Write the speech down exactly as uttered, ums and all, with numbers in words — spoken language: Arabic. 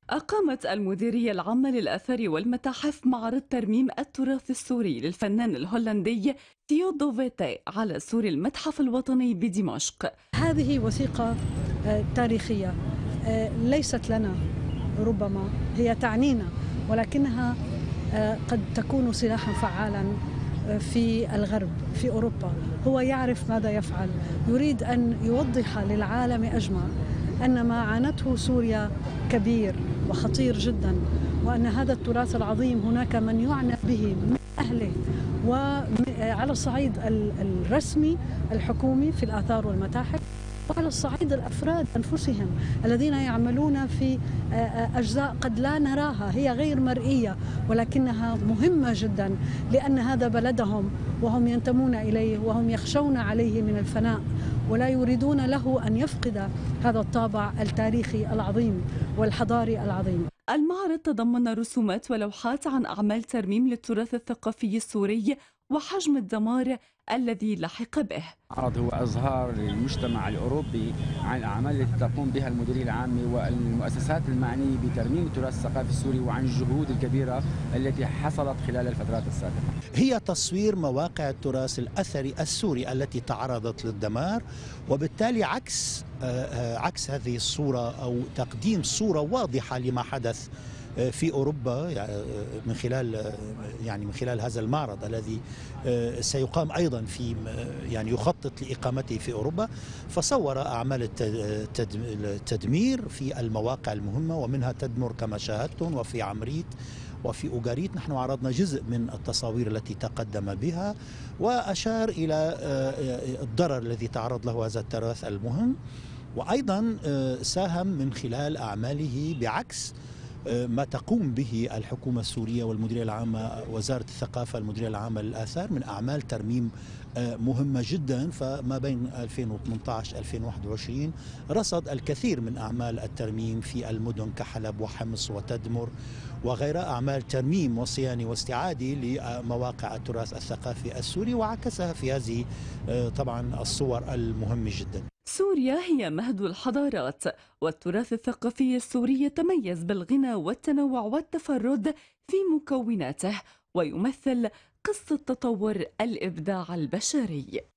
أقامت المديرية العامة للآثار والمتاحف معرض ترميم التراث السوري للفنان الهولندي تيودو فيتي على سور المتحف الوطني بدمشق. هذه وثيقة آه، تاريخية آه، ليست لنا، ربما هي تعنينا، ولكنها آه، قد تكون سلاحا فعالا آه، في الغرب، في أوروبا. هو يعرف ماذا يفعل، يريد أن يوضح للعالم أجمع أن ما عانته سوريا كبير وخطير جدا، وأن هذا التراث العظيم هناك من يعنى به من أهله، وعلى الصعيد الرسمي الحكومي في الآثار والمتاحف، وعلى الصعيد الأفراد أنفسهم الذين يعملون في أجزاء قد لا نراها، هي غير مرئية ولكنها مهمة جدا، لأن هذا بلدهم وهم ينتمون إليه وهم يخشون عليه من الفناء، ولا يريدون له أن يفقد هذا الطابع التاريخي العظيم والحضاري العظيم. المعرض تضمن رسومات ولوحات عن أعمال ترميم للتراث الثقافي السوري وحجم الدمار الذي لحق به. المعرض هو إظهار للمجتمع الأوروبي عن الأعمال التي تقوم بها المديرية العامة والمؤسسات المعنية بترميم التراث الثقافي السوري وعن الجهود الكبيرة التي حصلت خلال الفترات السابقة. هي تصوير مواقع التراث الأثري السوري التي تعرضت للدمار، وبالتالي عكس عكس هذه الصورة أو تقديم صورة واضحة لما حدث في أوروبا من خلال يعني من خلال هذا المعرض الذي سيقام أيضا في يعني يخطط لإقامته في أوروبا. فصور أعمال التدمير في المواقع المهمة، ومنها تدمر كما شاهدتم وفي عمريت وفي أوغاريت. نحن عرضنا جزء من التصاوير التي تقدم بها، وأشار إلى الضرر الذي تعرض له هذا التراث المهم، وأيضا ساهم من خلال أعماله بعكس ما تقوم به الحكومة السورية والمديرية العامة، وزارة الثقافة المديرية العامة للآثار، من أعمال ترميم مهمة جدا. فما بين ألفين وثمانية عشر ألفين وواحد وعشرين رصد الكثير من أعمال الترميم في المدن كحلب وحمص وتدمر وغيرها، أعمال ترميم وصيانة واستعادة لمواقع التراث الثقافي السوري، وعكسها في هذه طبعا الصور المهمة جدا. سوريا هي مهد الحضارات، والتراث الثقافي السوري يتميز بالغنى والتنوع والتفرد في مكوناته، ويمثل قصة تطور الإبداع البشري.